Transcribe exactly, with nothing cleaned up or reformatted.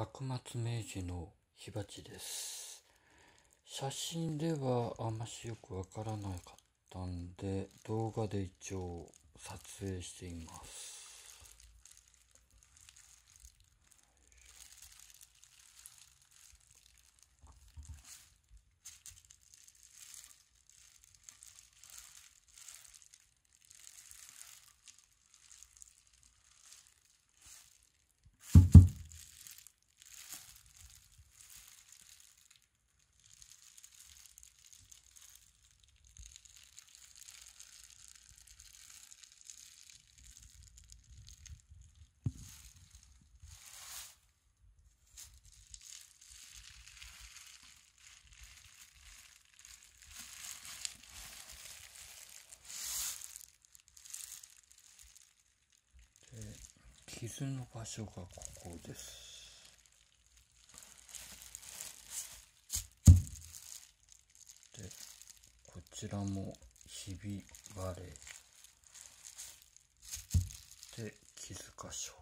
幕末明治の火鉢です。写真ではあんましよくわからなかったんで、動画で一応撮影しています。傷の場所がここです。で、こちらもひび割れで傷箇所。